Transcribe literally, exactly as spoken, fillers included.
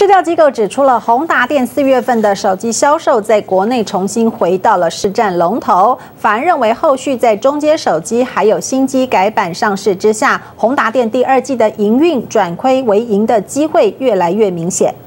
市调机构指出了，宏达电四月份的手机销售在国内重新回到了市占龙头，反而认为后续在中阶手机还有新机改版上市之下，宏达电第二季的营运转亏为盈的机会越来越明显。